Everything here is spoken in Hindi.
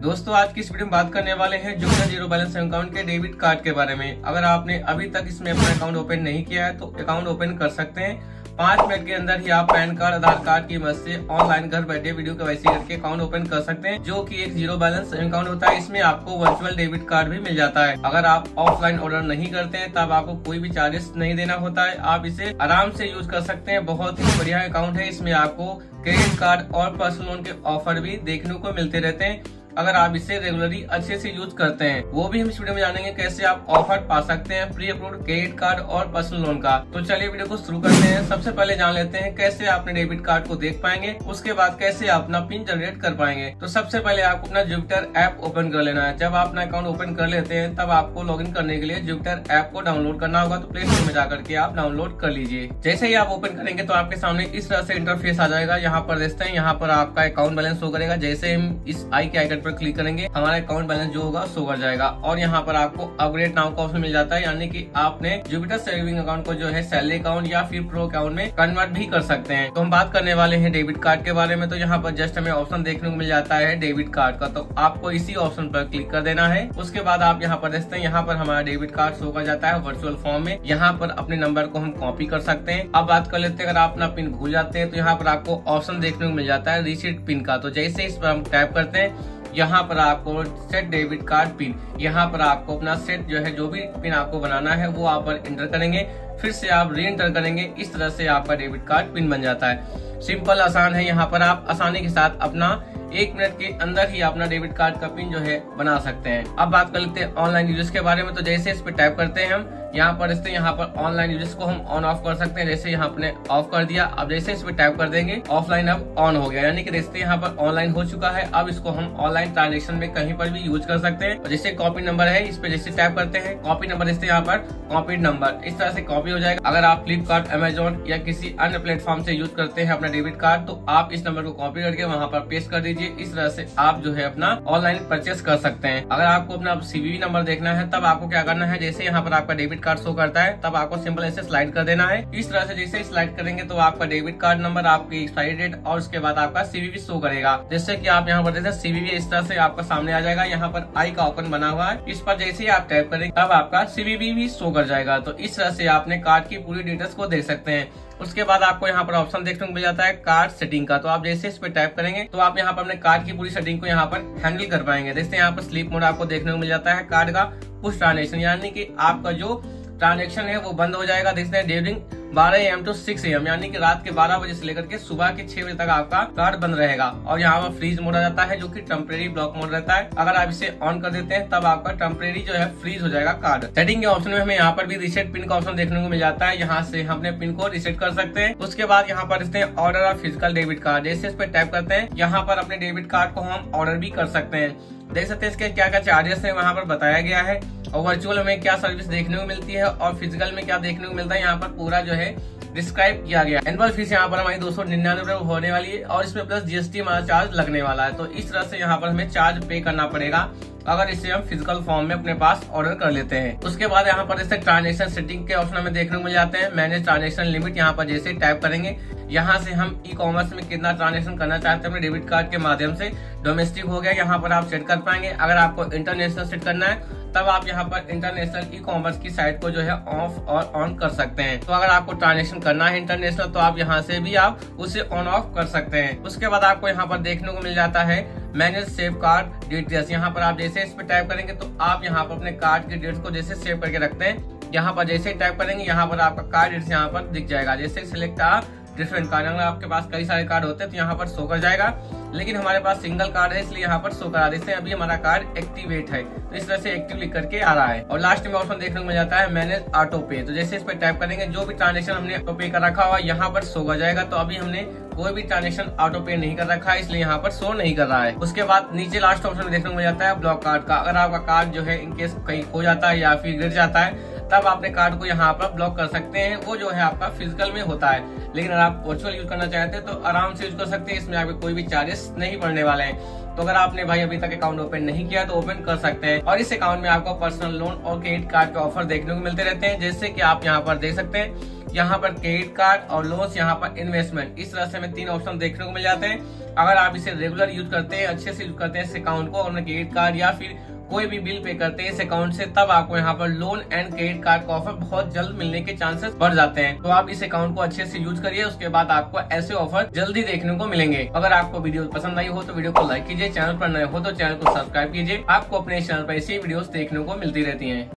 दोस्तों आज की इस वीडियो में बात करने वाले हैं जुपिटर जीरो बैलेंस अकाउंट के डेबिट कार्ड के बारे में। अगर आपने अभी तक इसमें अपना अकाउंट ओपन नहीं किया है तो अकाउंट ओपन कर सकते हैं। 5 मिनट के अंदर ही आप पैन कार्ड, आधार कार्ड की मदद से ऑनलाइन घर बैठे वीडियो केवाईसी करके अकाउंट ओपन कर सकते हैं, जो कि एक जीरो बैलेंस अकाउंट होता है। इसमें आपको वर्चुअल डेबिट कार्ड भी मिल जाता है। अगर आप ऑफलाइन ऑर्डर नहीं करते हैं तब आपको कोई भी चार्जेस नहीं देना होता है। आप इसे आराम से यूज कर सकते हैं। बहुत ही बढ़िया अकाउंट है। इसमें आपको क्रेडिट कार्ड और पर्सनल लोन के ऑफर भी देखने को मिलते रहते हैं अगर आप इसे रेगुलरली अच्छे से यूज करते हैं। वो भी हम इस वीडियो में जानेंगे कैसे आप ऑफर पा सकते हैं प्री अप्रूव्ड क्रेडिट कार्ड और पर्सनल लोन का। तो चलिए वीडियो को शुरू करते हैं। सबसे पहले जान लेते हैं कैसे आप अपने डेबिट कार्ड को देख पाएंगे, उसके बाद कैसे आप अपना पिन जनरेट कर पाएंगे। तो सबसे पहले आपको अपना जुपिटर ऐप ओपन कर लेना है। जब आप अपना अकाउंट ओपन कर लेते हैं तब आपको लॉगिन करने के लिए जुपिटर ऐप को डाउनलोड करना होगा। तो प्ले स्टोर में जाकर के आप डाउनलोड कर लीजिए। जैसे ही आप ओपन करेंगे तो आपके सामने इस तरह से इंटरफेस आ जाएगा। यहाँ पर देखते हैं, यहाँ पर आपका अकाउंट बैलेंस शो करेगा। जैसे हम इस आई के आइकन पर क्लिक करेंगे हमारा अकाउंट बैलेंस जो होगा शो कर जाएगा। और यहाँ पर आपको अपग्रेड नाउ का ऑप्शन मिल जाता है, यानी कि आपने जुपिटर सेविंग अकाउंट को जो है सैलरी अकाउंट या फिर प्रो अकाउंट में कन्वर्ट भी कर सकते हैं। तो हम बात करने वाले हैं डेबिट कार्ड के बारे में। तो यहाँ पर जस्ट हमें ऑप्शन देखने को मिल जाता है डेबिट कार्ड का। तो आपको इसी ऑप्शन पर क्लिक कर देना है। उसके बाद आप यहाँ पर देखते हैं, यहाँ पर हमारा डेबिट कार्ड शो कर जाता है वर्चुअल फॉर्म में। यहाँ पर अपने नंबर को हम कॉपी कर सकते हैं। अब बात कर लेते हैं, अगर आप अपना पिन भूल जाते हैं तो यहाँ पर आपको ऑप्शन देखने को मिल जाता है रीसेट पिन का। तो जैसे इस पर हम टैप करते हैं, यहाँ पर आपको सेट डेबिट कार्ड पिन, यहाँ पर आपको अपना सेट जो है जो भी पिन आपको बनाना है वो आप पर इंटर करेंगे। फिर से आप री एंटर करेंगे। इस तरह से आपका डेबिट कार्ड पिन बन जाता है। सिंपल आसान है। यहाँ पर आप आसानी के साथ अपना 1 मिनट के अंदर ही अपना डेबिट कार्ड का पिन जो है बना सकते हैं। अब बात कर लेते हैं ऑनलाइन यूजेस के बारे में। तो जैसे इस पे टैप करते हैं हम, यहाँ पर इससे यहाँ पर ऑनलाइन यूजेस को हम ऑन ऑफ कर सकते हैं। जैसे यहाँ अपने ऑफ कर दिया। अब जैसे इस पे टैप कर देंगे ऑफलाइन अब ऑन हो गया, यानी कि जैसे यहाँ पर ऑनलाइन हो चुका है। अब इसको हम ऑनलाइन ट्रांजेक्शन में कहीं पर भी यूज कर सकते हैं। जैसे कॉपी नंबर है, इस पे जैसे टैप करते हैं कॉपी नंबर, जैसे यहाँ पर कॉपी नंबर इस तरह से कॉपी हो जाएगा। अगर आप फ्लिपकार्ट, अमेजोन या किसी अन्य प्लेटफॉर्म से यूज करते हैं अपना डेबिट कार्ड तो आप इस नंबर को कॉपी करके वहाँ पर पेस्ट कर दीजिए। इस तरह से आप जो है अपना ऑनलाइन परचेस कर सकते हैं। अगर आपको अपना सीवीवी नंबर देखना है तब आपको क्या करना है, जैसे यहाँ पर आपका डेबिट कार्ड शो करता है तब आपको सिंपल ऐसे स्लाइड कर देना है। इस तरह से जैसे स्लाइड करेंगे तो आपका डेबिट कार्ड नंबर, आपकी एक्सपायरी डेट और उसके बाद आपका सीवीवी शो करेगा। जैसे कि आप यहाँ पर देखते हैं सीवीवी इस तरह से आपका सामने आ जाएगा। यहाँ पर आई का आइकन बना हुआ है, इस पर जैसे ही आप टैप करेंगे तब आपका सीवीवी भी शो कर जाएगा। तो इस तरह से आपने कार्ड की पूरी डिटेल्स को देख सकते हैं। उसके बाद आपको यहाँ पर ऑप्शन देखने को मिल जाता है कार्ड सेटिंग का। तो आप जैसे इस पे टैप करेंगे तो आप यहाँ पर अपने कार्ड की पूरी सेटिंग को यहाँ पर हैंडल कर पाएंगे। जैसे यहाँ पर स्लीप मोड आपको देखने को मिल जाता है कार्ड का पुश ट्रांजेक्शन, यानी कि आपका जो ट्रांजेक्शन है वो बंद हो जाएगा। देखते हैं ड्यूरिंग 12 AM to 6 AM, यानी कि रात के 12 बजे से लेकर के सुबह के 6 बजे तक आपका कार्ड बंद रहेगा। और यहाँ पर फ्रीज मोड आ जाता है जो कि टेम्परेरी ब्लॉक मोड रहता है। अगर आप इसे ऑन कर देते हैं तब आपका टेम्परेरी जो है फ्रीज हो जाएगा कार्ड। सेटिंग के ऑप्शन में हमें यहाँ पर भी रीसेट पिन का ऑप्शन देखने को मिल जाता है। यहाँ से हम अपने पिन को रीसेट कर सकते हैं। उसके बाद यहाँ पर देखते हैं order of physical debit card, जैसे इस पे टैप करते हैं यहाँ पर अपने डेबिट कार्ड को हम ऑर्डर भी कर सकते हैं। देख सकते हैं इसके क्या क्या चार्जेस है वहाँ पर बताया गया है, और वर्चुअल में क्या सर्विस देखने को मिलती है और फिजिकल में क्या देखने को मिलता है यहाँ पर पूरा जो है डिस्क्राइब किया गया। एनुअल फीस यहाँ पर हमारी 299 होने वाली है और इसमें प्लस जीएसटी हमारा चार्ज लगने वाला है। तो इस तरह से यहाँ पर हमें चार्ज पे करना पड़ेगा अगर इसे हम फिजिकल फॉर्म में अपने पास ऑर्डर कर लेते हैं। उसके बाद यहाँ पर जैसे ट्रांजेक्शन सेटिंग के ऑप्शन हमें देखने को मिल जाते हैं। मैनेज ट्रांजेक्शन लिमिट, यहाँ पर जैसे टैप करेंगे यहाँ से हम ई कॉमर्स में कितना ट्रांजेक्शन करना चाहते हैं अपने डेबिट कार्ड के माध्यम से। डोमेस्टिक हो गया, यहाँ पर आप सेट कर पाएंगे। अगर आपको इंटरनेशनल सेट करना है तब आप यहाँ पर इंटरनेशनल ई कॉमर्स की साइट को जो है ऑफ और ऑन कर सकते हैं। तो अगर आपको ट्रांजेक्शन करना है इंटरनेशनल तो आप यहाँ से भी आप उसे ऑन ऑफ कर सकते हैं। उसके बाद आपको यहाँ पर देखने को मिल जाता है मैनेज सेव कार्ड डिटेल्स। यहाँ पर आप जैसे इस पे टैप करेंगे तो आप यहाँ पर अपने कार्ड की डिटेल्स को जैसे सेव करके रखते हैं, यहाँ पर जैसे टैप करेंगे यहाँ पर आपका कार्ड डिटेल्स यहाँ पर दिख जाएगा। जैसे सिलेक्ट डिफरेंट कार्ड, अगर आपके पास कई सारे कार्ड होते हैं तो यहाँ पर शो कर जाएगा, लेकिन हमारे पास सिंगल कार्ड है इसलिए यहाँ पर शो करा देते हैं। अभी हमारा कार्ड एक्टिवेट है तो इस तरह से एक्टिव लिख करके आ रहा है। और लास्ट में ऑप्शन देखने को मिल जाता है मैनेज ऑटो पे। तो जैसे इस पे टैप करेंगे जो भी ट्रांजेक्शन हमने ऑटो पे कर रखा हुआ यहाँ पर शो कर जाएगा। तो अभी हमने कोई भी ट्रांजेक्शन ऑटो पे नहीं कर रखा है इसलिए यहाँ पर शो नहीं कर रहा है। उसके बाद नीचे लास्ट ऑप्शन देखने को मिल जाता है ब्लॉक कार्ड का। अगर आपका कार्ड जो है इनकेस कहीं खो जाता है या फिर गिर जाता है तब अपने कार्ड को यहाँ पर ब्लॉक कर सकते हैं। वो जो है आपका फिजिकल में होता है, लेकिन अगर आप वर्चुअल यूज करना चाहते हैं तो आराम से यूज कर सकते हैं। इसमें आपके कोई भी चार्जेस नहीं पड़ने वाले हैं। तो अगर आपने भाई अभी तक अकाउंट ओपन नहीं किया तो ओपन कर सकते हैं। और इस अकाउंट में आपको पर्सनल लोन और क्रेडिट कार्ड के ऑफर देखने को मिलते रहते हैं। जैसे कि आप यहाँ पर देख सकते हैं, यहाँ पर क्रेडिट कार्ड और लोन्स, यहाँ पर इन्वेस्टमेंट, इस तरह से हमें 3 ऑप्शन देखने को मिल जाते हैं। अगर आप इसे रेगुलर यूज करते हैं, अच्छे से यूज करते हैं इस अकाउंट को, और क्रेडिट कार्ड या फिर कोई भी बिल पे करते हैं इस अकाउंट से, तब आपको यहाँ पर लोन एंड क्रेडिट कार्ड का ऑफर बहुत जल्द मिलने के चांसेस बढ़ जाते हैं। तो आप इस अकाउंट को अच्छे से यूज करिए, उसके बाद आपको ऐसे ऑफर जल्दी देखने को मिलेंगे। अगर आपको वीडियो पसंद आई हो तो वीडियो को लाइक कीजिए, चैनल पर नए हो तो चैनल को सब्सक्राइब कीजिए। आपको अपने चैनल पर ऐसी वीडियोस देखने को मिलती रहती हैं।